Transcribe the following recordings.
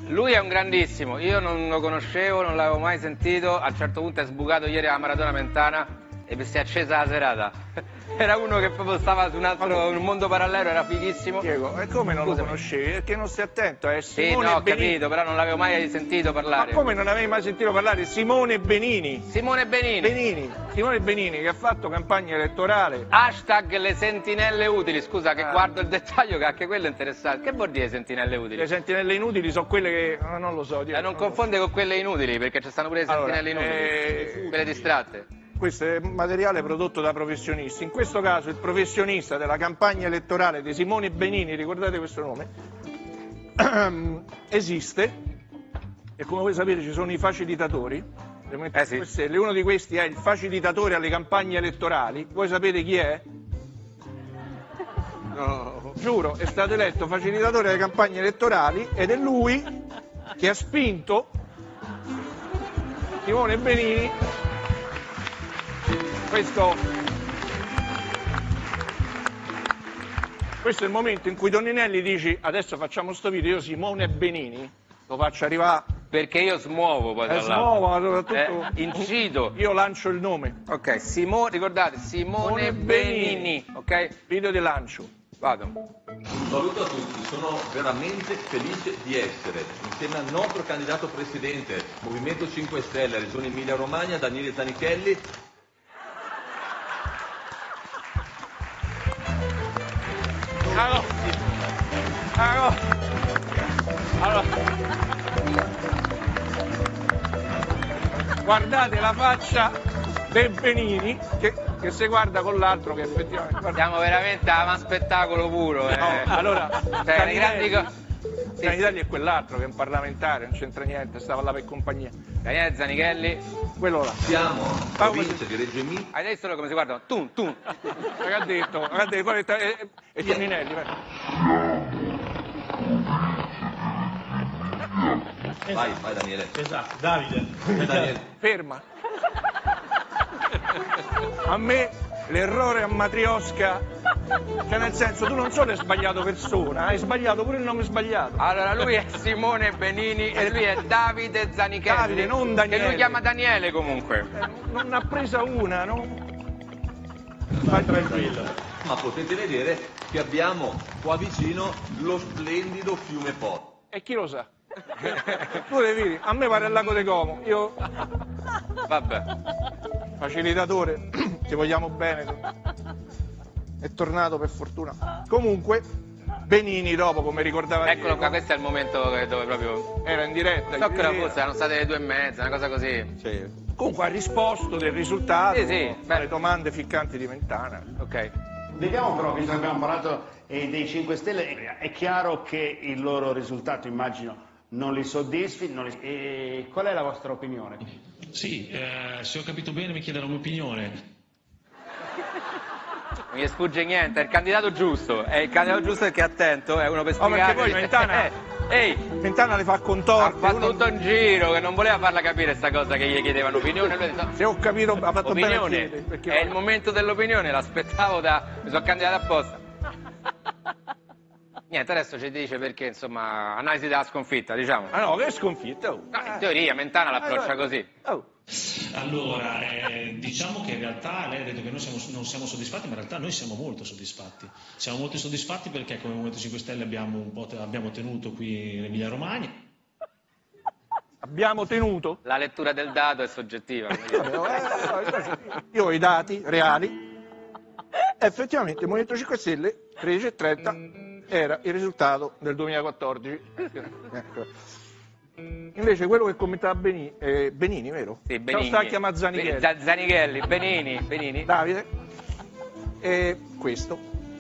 Lui è un grandissimo, io non lo conoscevo, non l'avevo mai sentito, a un certo punto è sbucato ieri alla Maratona Mentana e si è accesa la serata. Era uno che proprio stava su un mondo parallelo, era fighissimo. Diego, e come non lo conoscevi? Perché non stai attento, è Simone Sì, no, ho Benini. capito, però non l'avevo mai sentito parlare. Ma come non avevi mai sentito parlare? Simone Benini. Simone Benini. Simone Benini che ha fatto campagna elettorale. Hashtag le sentinelle utili, scusa che guardo il dettaglio che anche quello è interessante. Che vuol dire sentinelle utili? Le sentinelle inutili sono quelle che... non lo so. Non confonde con quelle inutili, perché ci stanno pure le sentinelle inutili, quelle distratte. Questo è materiale prodotto da professionisti. In questo caso il professionista della campagna elettorale di Simone Benini, ricordate questo nome, esiste e come voi sapete ci sono i facilitatori. Sì. Uno di questi è il facilitatore alle campagne elettorali. Voi sapete chi è? No. Giuro, è stato eletto facilitatore alle campagne elettorali ed è lui che ha spinto Simone Benini. Questo è il momento in cui Toninelli dici adesso facciamo sto video, io Simone Benini lo faccio arrivare. Perché io smuovo poi tra smuovo, ma soprattutto incido. Io lancio il nome. Ok, ricordate, Simone Benini, ok? Video di lancio. Vado. Un saluto a tutti, sono veramente felice di essere insieme al nostro candidato presidente, Movimento 5 Stelle, Regione Emilia Romagna, Daniele Zanichelli. Allora. Guardate la faccia del Benini che si guarda con l'altro che effettivamente... Siamo veramente a spettacolo puro. No, allora, Zanichelli è quell'altro che è un parlamentare, non c'entra niente, stava là per compagnia. Daniele Zanichelli. Quello là. Siamo provincia di Reggio Emilia. Hai visto come si guardano? Tu. Che ha detto? E Toninelli, Vai Daniele. Esatto, Davide. Daniele. Ferma. A me l'errore a matriosca, cioè nel senso tu non solo hai sbagliato persona, hai sbagliato pure il nome sbagliato. Allora lui è Simone Benini e lui è Davide Zanichelli. Davide, non Daniele. Che lui chiama Daniele comunque. Non ha presa una, no? Vai tranquillo. Ma potete vedere che abbiamo qua vicino lo splendido fiume Po. E chi lo sa? Tu devi dire, a me pare il lago de Como, io... Vabbè. Facilitatore, ti vogliamo bene, è tornato per fortuna. Comunque, Benini dopo, come ricordava Eccolo Diego, qua, questo è il momento dove proprio... era in diretta. So che forse erano state le 2:30, una cosa così. Sì. Comunque ha risposto del risultato Sì, alle domande ficcanti di Mentana. Ok. Vediamo però, visto che abbiamo parlato dei 5 Stelle, è chiaro che il loro risultato, immagino, non li soddisfi. E qual è la vostra opinione? Sì, se ho capito bene mi chiede la mia opinione. Non gli sfugge niente, è il candidato giusto. È il candidato giusto perché è attento, è uno per spiegare. Perché poi Mentana le fa ha contorte. fatto tutto un giro che non voleva farla capire sta cosa che gli chiedevano opinione. Lui ha detto, Se ho capito, ha fatto bene a opinione, chiedere, perché è il momento dell'opinione, l'aspettavo mi sono candidato apposta. Niente, adesso ci dice perché, insomma, analisi della sconfitta, diciamo. Ah no, che sconfitta! Oh. No, in teoria Mentana l'approccia così. Oh. Allora, diciamo che in realtà lei ha detto che noi non siamo soddisfatti, ma in realtà noi siamo molto soddisfatti. Siamo molto soddisfatti perché come Movimento 5 Stelle abbiamo tenuto qui in Emilia Romagna. Abbiamo tenuto? La lettura del dato è soggettiva. Io ho i dati reali. Effettivamente il Movimento 5 Stelle 13,30 era il risultato del 2014. Invece quello che commentava Benini, vero? Sì, Benini. Sta a chiamare Zanichelli. Zanichelli, Benini. Davide. E questo.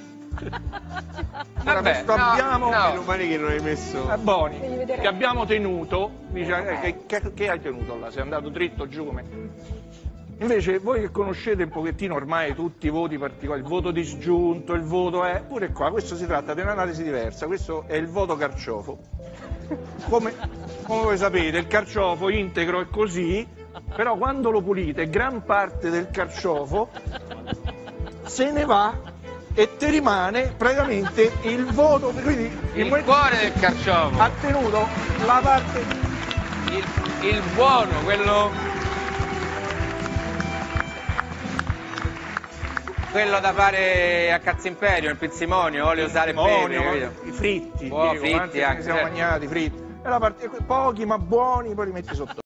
Vabbè, abbiamo Romani che non hai messo. Boni, che abbiamo tenuto, dice, che hai tenuto là? Sei andato dritto giù come... Invece voi che conoscete un pochettino ormai tutti i voti particolari, il voto disgiunto, il voto è... Pure qua, questo si tratta di un'analisi diversa, questo è il voto carciofo. Come voi sapete, il carciofo integro è così, però quando lo pulite, gran parte del carciofo se ne va e ti rimane praticamente il voto, quindi il cuore del carciofo ha tenuto la parte... Il buono, quello da fare a Cazimperio, il pizzimonio, olio, sale e pepe, capito? I fritti, Oh, Diego, fritti quanti anche, ne siamo mangiati, fritti. E la parte, pochi ma buoni, poi li metti sotto.